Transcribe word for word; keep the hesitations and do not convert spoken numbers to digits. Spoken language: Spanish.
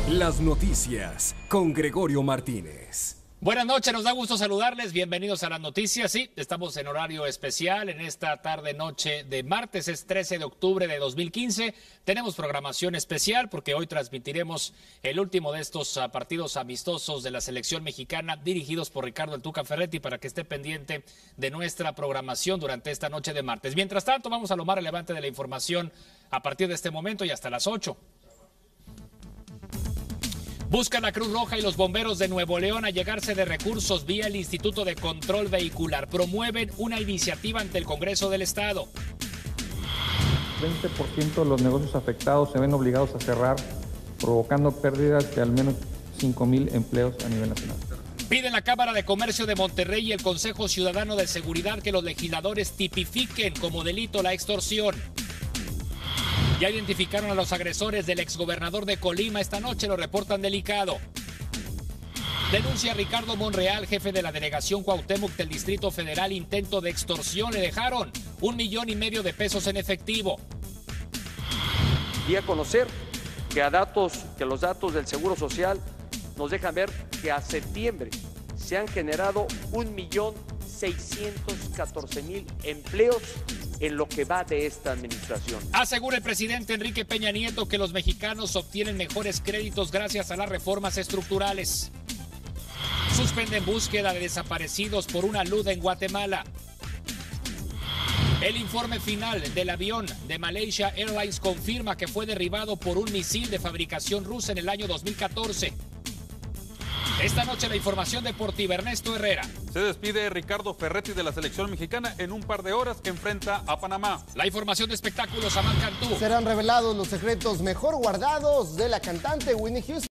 Las noticias con Gregorio Martínez. Buenas noches, nos da gusto saludarles, bienvenidos a las noticias. Sí, estamos en horario especial en esta tarde-noche de martes, es trece de octubre de dos mil quince. Tenemos programación especial porque hoy transmitiremos el último de estos uh, partidos amistosos de la selección mexicana dirigidos por Ricardo El Tuca Ferretti, para que esté pendiente de nuestra programación durante esta noche de martes. Mientras tanto, vamos a lo más relevante de la información a partir de este momento y hasta las ocho. Busca la Cruz Roja y los bomberos de Nuevo León allegarse de recursos vía el Instituto de Control Vehicular. Promueven una iniciativa ante el Congreso del Estado. veinte por ciento de los negocios afectados se ven obligados a cerrar, provocando pérdidas de al menos cinco mil empleos a nivel nacional. Piden la Cámara de Comercio de Monterrey y el Consejo Ciudadano de Seguridad que los legisladores tipifiquen como delito la extorsión. Ya identificaron a los agresores del exgobernador de Colima. Esta noche lo reportan delicado. Denuncia a Ricardo Monreal, jefe de la delegación Cuauhtémoc del Distrito Federal, intento de extorsión. Le dejaron un millón y medio de pesos en efectivo. Y a conocer que, a datos, que los datos del Seguro Social nos dejan ver que a septiembre se han generado un millón seiscientos catorce mil empleos en lo que va de esta administración. Asegura el presidente Enrique Peña Nieto que los mexicanos obtienen mejores créditos gracias a las reformas estructurales. Suspenden búsqueda de desaparecidos por una luz en Guatemala. El informe final del avión de Malaysia Airlines confirma que fue derribado por un misil de fabricación rusa en el año dos mil catorce. Esta noche la información deportiva, Ernesto Herrera. Se despide Ricardo Ferretti de la selección mexicana. En un par de horas enfrenta a Panamá. La información de espectáculos, Amar Cantú. Serán revelados los secretos mejor guardados de la cantante Whitney Houston.